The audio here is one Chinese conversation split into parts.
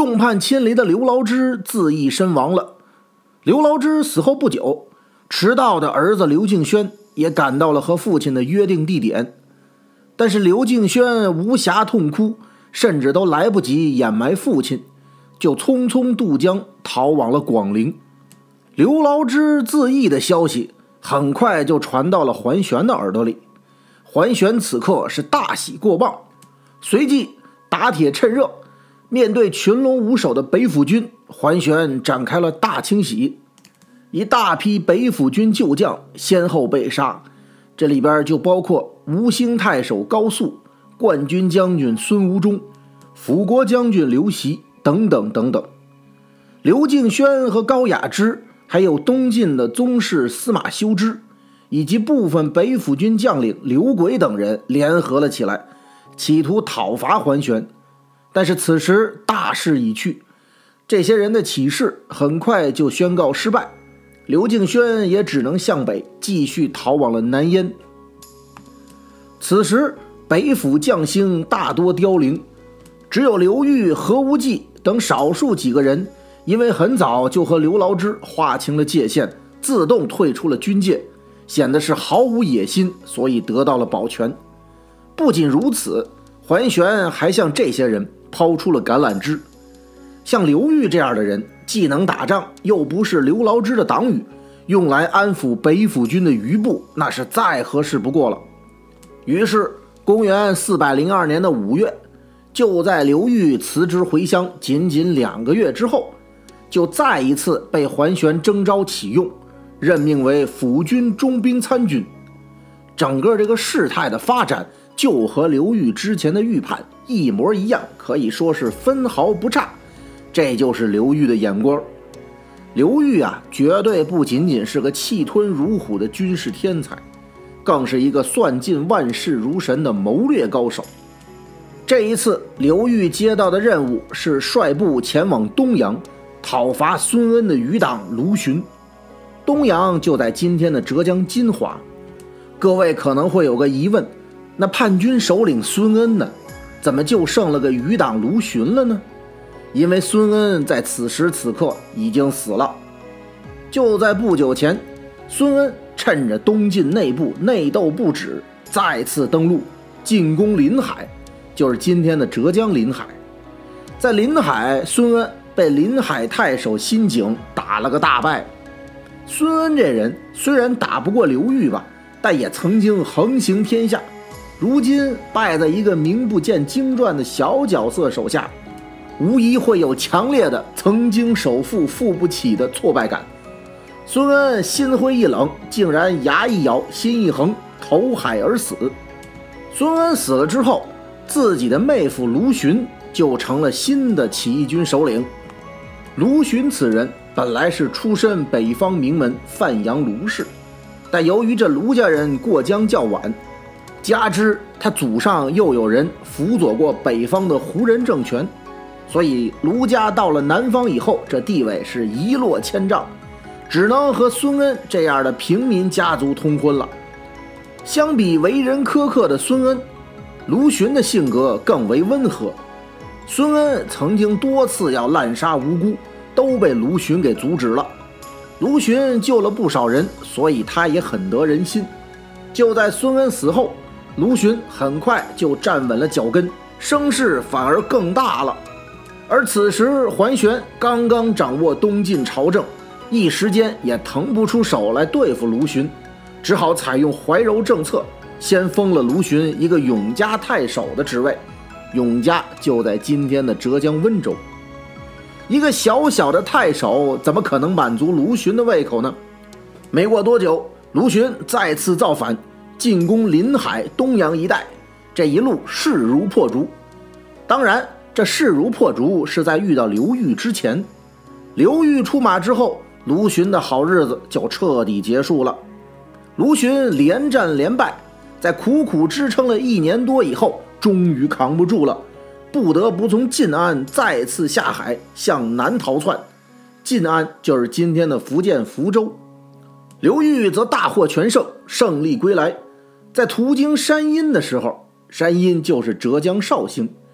众叛亲离的刘牢之自缢身亡了。刘牢之死后不久，迟到的儿子刘敬轩也赶到了和父亲的约定地点，但是刘敬轩无暇痛哭，甚至都来不及掩埋父亲，就匆匆渡江逃往了广陵。刘牢之自缢的消息很快就传到了桓玄的耳朵里，桓玄此刻是大喜过望，随即打铁趁热，面对群龙无首的北府军，桓玄展开了大清洗，一大批北府军旧将先后被杀，这里边就包括吴兴太守高肃、冠军将军孙吴忠、辅国将军刘袭等等等等。刘敬轩和高雅之，还有东晋的宗室司马修之，以及部分北府军将领刘轨等人联合了起来，企图讨伐桓玄。但是此时大势已去，这些人的起事很快就宣告失败，刘敬轩也只能向北继续逃往了南燕。此时北府将星大多凋零，只有刘裕、何无忌等少数几个人因为很早就和刘牢之划清了界限，自动退出了军界，显得是毫无野心，所以得到了保全。不仅如此，桓玄还向这些人抛出了橄榄枝。像刘裕这样的人，既能打仗，又不是刘牢之的党羽，用来安抚北府军的余部，那是再合适不过了。于是公元402年的5月，就在刘裕辞职回乡仅仅2个月之后，就再一次被桓玄征召启用，任命为辅军中兵参军。整个这个事态的发展就和刘裕之前的预判一模一样，可以说是分毫不差。这就是刘裕的眼光。刘裕啊，绝对不仅仅是个气吞如虎的军事天才，更是一个算尽万事如神的谋略高手。这一次刘裕接到的任务是率部前往东阳，讨伐孙恩的余党卢循。东阳就在今天的浙江金华。各位可能会有个疑问，那叛军首领孙恩呢？怎么就剩了个余党卢循了呢？因为孙恩在此时此刻已经死了。就在不久前，孙恩趁着东晋内部内斗不止，再次登陆进攻临海，就是今天的浙江临海。在临海，孙恩被临海太守辛景打了个大败。孙恩这人虽然打不过刘裕吧，但也曾经横行天下，如今败在一个名不见经传的小角色手下，无疑会有强烈的曾经首富付不起的挫败感。孙恩心灰意冷，竟然牙一咬心一横，投海而死。孙恩死了之后，自己的妹夫卢循就成了新的起义军首领。卢循此人本来是出身北方名门范阳卢氏，但由于这卢家人过江较晚，加之他祖上又有人辅佐过北方的胡人政权，所以卢家到了南方以后，这地位是一落千丈，只能和孙恩这样的平民家族通婚了。相比为人苛刻的孙恩，卢循的性格更为温和。孙恩曾经多次要滥杀无辜，都被卢循给阻止了。卢循救了不少人，所以他也很得人心。就在孙恩死后，卢循很快就站稳了脚跟，声势反而更大了。而此时桓玄刚刚掌握东晋朝政，一时间也腾不出手来对付卢循，只好采用怀柔政策，先封了卢循一个永嘉太守的职位。永嘉就在今天的浙江温州。一个小小的太守怎么可能满足卢循的胃口呢？没过多久，卢循再次造反，进攻临海、东阳一带，这一路势如破竹。当然，这势如破竹是在遇到刘裕之前。刘裕出马之后，卢循的好日子就彻底结束了。卢循连战连败，在苦苦支撑了1年多以后，终于扛不住了，不得不从晋安再次下海向南逃窜。晋安就是今天的福建福州。刘裕则大获全胜，胜利归来。在途经山阴的时候，山阴就是浙江绍兴，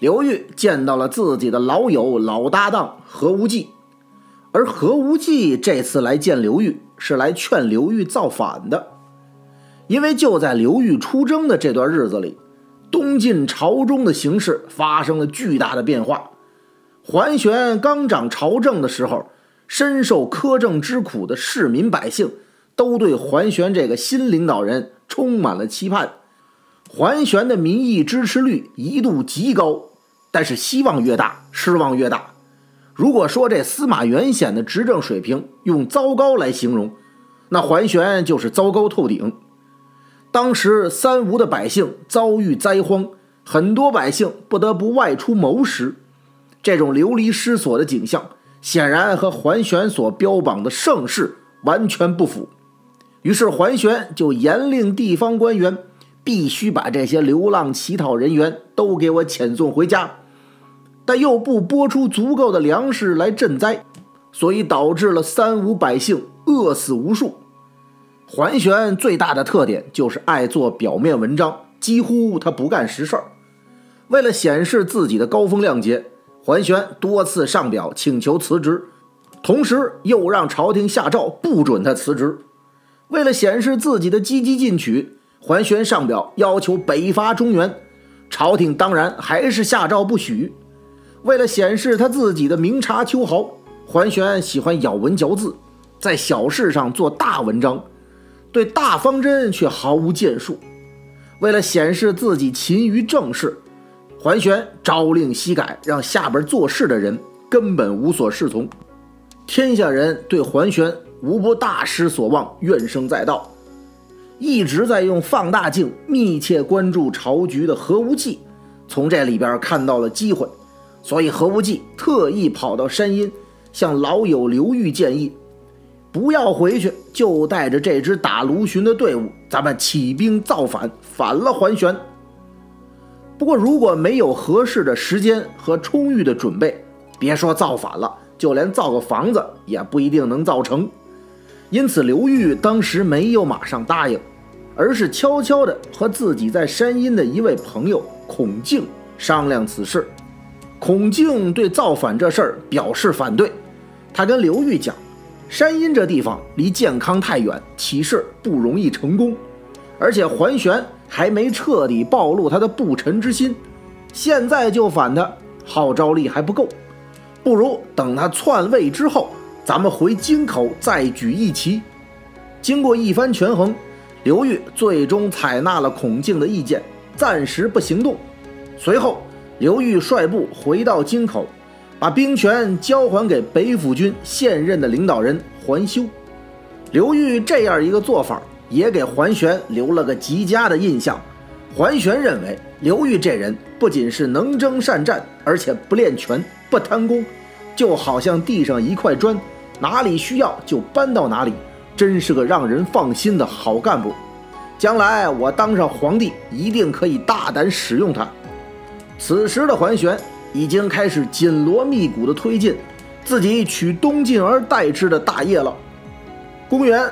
刘裕见到了自己的老友老搭档何无忌，而何无忌这次来见刘裕是来劝刘裕造反的。因为就在刘裕出征的这段日子里，东晋朝中的形势发生了巨大的变化。桓玄刚掌朝政的时候，深受苛政之苦的市民百姓都对桓玄这个新领导人充满了期盼。桓玄的民意支持率一度极高，但是希望越大，失望越大。如果说这司马元显的执政水平用糟糕来形容，那桓玄就是糟糕透顶。当时三吴的百姓遭遇灾荒，很多百姓不得不外出谋食，这种流离失所的景象显然和桓玄所标榜的盛世完全不符。于是桓玄就严令地方官员必须把这些流浪乞讨人员都给我遣送回家，但又不拨出足够的粮食来赈灾，所以导致了三吴百姓饿死无数。桓玄最大的特点就是爱做表面文章，几乎他不干实事儿。为了显示自己的高风亮节，桓玄多次上表请求辞职，同时又让朝廷下诏不准他辞职。为了显示自己的积极进取，桓玄上表要求北伐中原，朝廷当然还是下诏不许。为了显示他自己的明察秋毫，桓玄喜欢咬文嚼字，在小事上做大文章，对大方针却毫无建树。为了显示自己勤于政事，桓玄朝令夕改，让下边做事的人根本无所适从。天下人对桓玄无不大失所望，怨声载道。一直在用放大镜密切关注朝局的何无忌从这里边看到了机会，所以何无忌特意跑到山阴向老友刘裕建议，不要回去，就带着这支打卢循的队伍，咱们起兵造反，反了桓玄。不过如果没有合适的时间和充裕的准备，别说造反了，就连造个房子也不一定能造成。因此刘裕当时没有马上答应，而是悄悄地和自己在山阴的一位朋友孔敬商量此事。孔敬对造反这事儿表示反对，他跟刘裕讲，山阴这地方离健康太远，起事不容易成功，而且桓玄还没彻底暴露他的不臣之心，现在就反他，号召力还不够，不如等他篡位之后，咱们回京口再举一旗。经过一番权衡，刘裕最终采纳了孔敬的意见，暂时不行动。随后刘裕率部回到京口，把兵权交还给北府军现任的领导人桓修。刘裕这样一个做法也给桓玄留了个极佳的印象。桓玄认为刘裕这人不仅是能征善战，而且不练权不贪功，就好像地上一块砖，哪里需要就搬到哪里，真是个让人放心的好干部。将来我当上皇帝，一定可以大胆使用他。此时的桓玄已经开始紧锣密鼓地推进自己取东晋而代之的大业了。公元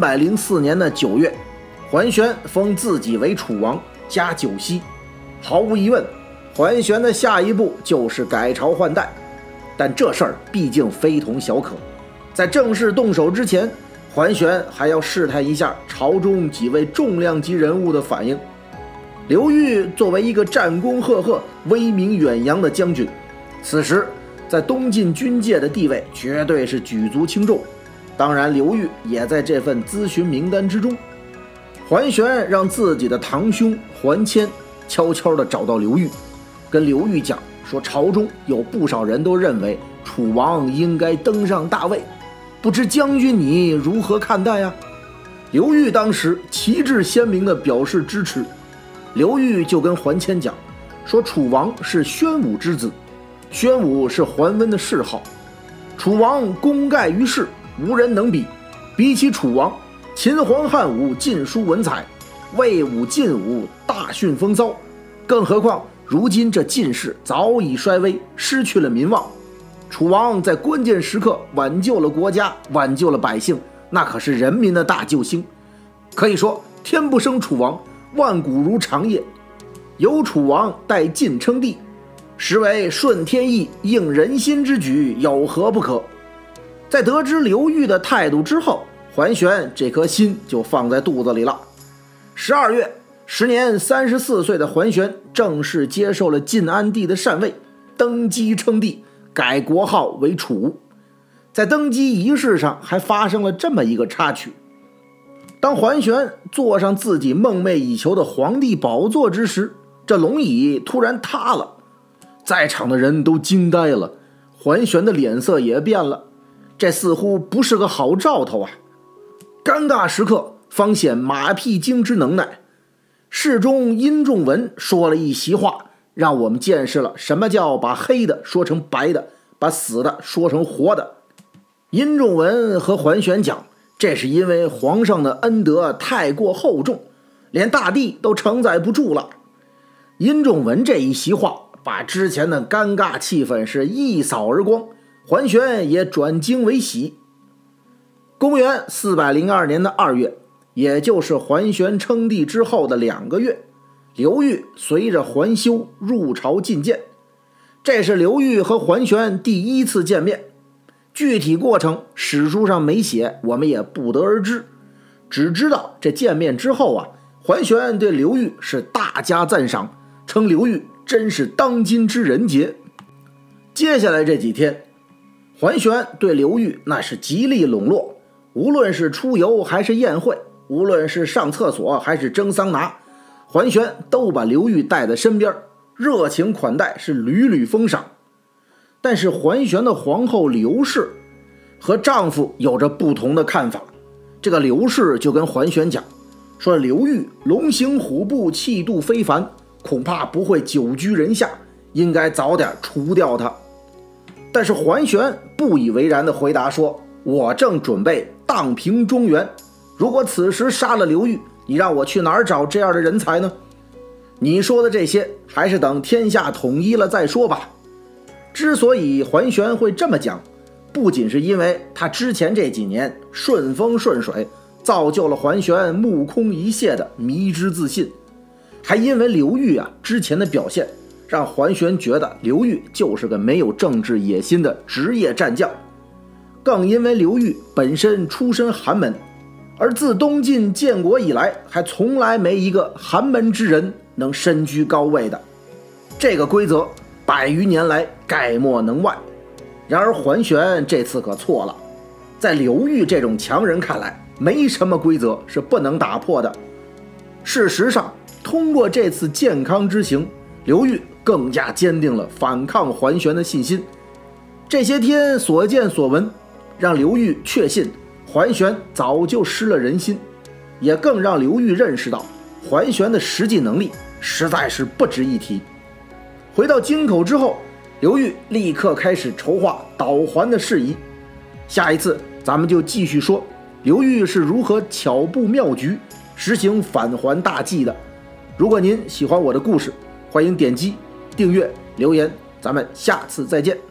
304年的9月，桓玄封自己为楚王，加9锡。毫无疑问，桓玄的下一步就是改朝换代，但这事儿毕竟非同小可，在正式动手之前，桓玄还要试探一下朝中几位重量级人物的反应。刘裕作为一个战功赫赫、威名远扬的将军，此时在东晋军界的地位绝对是举足轻重，当然刘裕也在这份咨询名单之中。桓玄让自己的堂兄桓谦悄悄地找到刘裕，跟刘裕讲说，朝中有不少人都认为楚王应该登上大位，不知将军你如何看待呀？刘裕当时旗帜鲜明地表示支持。刘裕就跟桓谦讲说，楚王是宣武之子，宣武是桓温的谥号，楚王功盖于世，无人能比。比起楚王，秦皇汉武尽书文采，魏武晋武大训风骚，更何况如今这晋室早已衰微，失去了民望。楚王在关键时刻挽救了国家，挽救了百姓，那可是人民的大救星。可以说天不生楚王，万古如长夜。由楚王代晋称帝， 实为顺天意、应人心之举，有何不可？在得知刘裕的态度之后，桓玄这颗心就放在肚子里了。12月，时年34岁的桓玄正式接受了晋安帝的禅位，登基称帝，改国号为楚。在登基仪式上还发生了这么一个插曲：当桓玄坐上自己梦寐以求的皇帝宝座之时，这龙椅突然塌了，在场的人都惊呆了，桓玄的脸色也变了，这似乎不是个好兆头啊！尴尬时刻方显马屁精之能耐。侍中殷仲文说了一席话，让我们见识了什么叫把黑的说成白的，把死的说成活的。殷仲文和桓玄讲，这是因为皇上的恩德太过厚重，连大帝都承载不住了。殷仲文这一席话把之前的尴尬气氛是一扫而光，桓玄也转惊为喜。公元402年的2月，也就是桓玄称帝之后的2个月，刘裕随着桓修入朝觐见，这是刘裕和桓玄第一次见面。具体过程史书上没写，我们也不得而知，只知道这见面之后啊，桓玄对刘裕是大加赞赏，称刘裕真是当今之人杰。接下来这几天，桓玄对刘裕那是极力笼络，无论是出游还是宴会，无论是上厕所还是蒸桑拿，桓玄都把刘裕带在身边，热情款待，是屡屡封赏。但是桓玄的皇后刘氏和丈夫有着不同的看法。这个刘氏就跟桓玄讲，说刘裕龙行虎步，气度非凡，恐怕不会久居人下，应该早点除掉他。但是桓玄不以为然地回答说，我正准备荡平中原，如果此时杀了刘裕，你让我去哪儿找这样的人才呢？你说的这些还是等天下统一了再说吧。之所以桓玄会这么讲，不仅是因为他之前这几年顺风顺水，造就了桓玄目空一切的迷之自信，还因为刘裕啊之前的表现，让桓玄觉得刘裕就是个没有政治野心的职业战将。更因为刘裕本身出身寒门，而自东晋建国以来，还从来没一个寒门之人能身居高位的。这个规则100余年来概莫能外。然而桓玄这次可错了，在刘裕这种强人看来，没什么规则是不能打破的。事实上，通过这次健康之行，刘裕更加坚定了反抗桓玄的信心。这些天所见所闻，让刘裕确信桓玄早就失了人心，也更让刘裕认识到桓玄的实际能力实在是不值一提。回到京口之后，刘裕立刻开始筹划倒桓的事宜。下一次咱们就继续说刘裕是如何巧布妙局实行反桓大计的。如果您喜欢我的故事，欢迎点击订阅留言，咱们下次再见。